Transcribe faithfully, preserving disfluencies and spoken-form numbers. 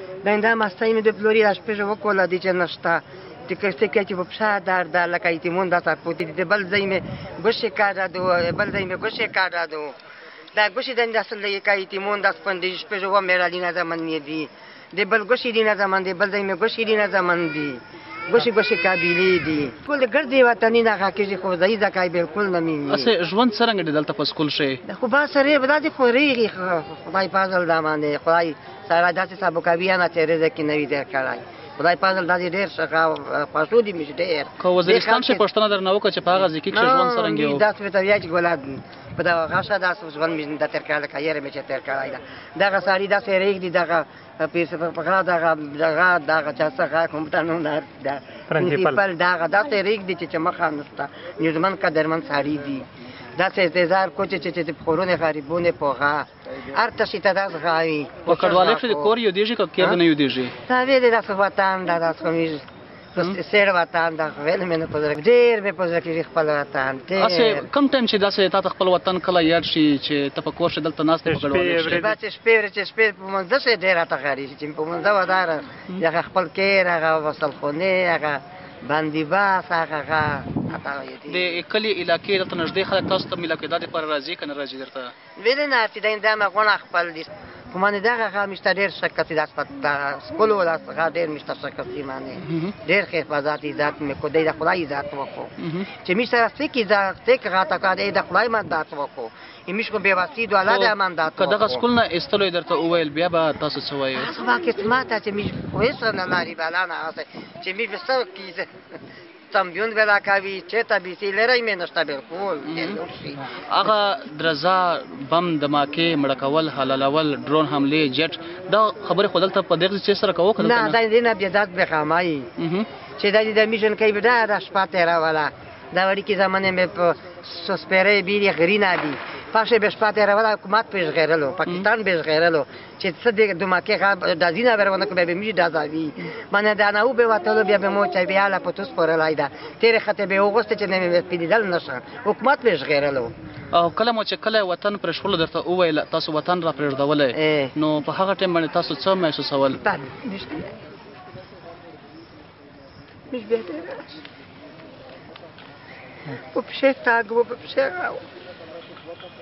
دا دا مستۍ مې د پلوري دا شپږ وکوله دي چې نشته چې کښتۍ کوي چې په پښه درد ده لکه ایتیمون دا سرپوتي دي د بل ځای مې ګوشې کاډه دو بل ځای مې ګوشې کاډه دو دا ګوشې دنده اصل دی که ایتیمون دا سپندې شپږ و مې رالینا زمن یې دي د بل ګوشې دي نه زمن دی بل ځای مې ګوشې دي نه زمن دي ګوشې ګوشې قابلې دي ټول د ګردې وطني نه هغه کېږي خو ځایي ځکه بالکل نه مینې اسې ژوند څرنګه دی دلته په سکول شی خو با سره به دا دې خو ریغي خدای فضل دا باندې خدای سره داسې سابقویانه چې رزق یې نه وي ډېر کړی خدای فضل داسې ډېر ښه خوښو دي مې ډېر که وزیرستان شي پوښتنه درنه وکړه چې په هغه ځای کې کښې ژوند څرنګه و داسې ورته وایي چې ګوله په دغه غاښه داسې ژوند مې دا تېر کړی لکه یاره مې چې تېر کړی ده دغه سړي داسې ریږدي دغه په غلا دغه دغه دغه چا څخه کومپټر نوم ده پرنسپل دغه داسې ریږدي چې مخه نشته نیوزمن قدرمن سړي دي داسې انتظار کو چې چې خورونه غریبونه پوغه هر تشي ته داس غاوي په کډوالۍ کښې د کور یودېږي که کور نه یودېږي تا ویلې داسې وطن دا داسې مې سیر وطن دا ویل مې نه په زړه ډېر مې په زړه کښې خپل وطن اسې کوم ټایم چې داسې تا ته خپل وطن کله یاد شي چې ته په کور شې دلته ناست یې په کډوالۍ کښې چې شپې ورځې چې شپې په منځه شي ډېر راته ښکاري چې په منځه وداره هغه خپل کیر هغه وصلخونې هغه باندې باس هغه د کلي علاقې دلته نږدې خلک تاسو ته میله کوي دا دپاره راځي که نه راځي درته ویلې نه چې دا دا مغونه خپل دي خو مانې دغه هغه مشته ډېر ښه کسي دا سکول ولا څخه ډېر مشته ښه کسي مانې ډېر ښه حفاظت عزت مې کو دی د خدای عزت وکړو چې مې سره سیک عزت سیک راته کړه دی د خدای مندات وکړو مش کو بېواسي د الله د مندات که دغه سکول نه ایستلو یې درته وویل بیا به تاسو څه وایو هغه به قسمت چې مې ویسه نه لارې بالا نه هسې چې مې به څه کیږي تمبیون ولا کوي چې ته بیسي لري مې نشته بالکل هغه درزا بم دماکې مړه کول حلالول ډرون حملې جټ دا خبرې خو دلته په دغه څه سره کوو که نه دا دې نه بیا داد بخامایي چې دا دې د میشن کوي دا د شپه تېروله دا وړي کې زمانې مې په سپېرې بیرې غرینه دي پاشه به شپه تېروله حکومت پېش غیرلو پاکستان پېش غیرلو چې څه دې دماکې دا ځینه ورونه که به میږي دا ځاوي مانه دا نه و به وتلو بیا به مو چې بیا له پتو سپورلی ده تېرې خطې به وغوښتې چې نه مې پیدېدل نشه حکومت پېش غیرلو او کله مو چې کله وطن پرېښولو درته وویل تاسو وطن را پرېږدولی نو په هغه ټایم باندې تاسو څه محسوسول په پښې تاګ و په پښې راو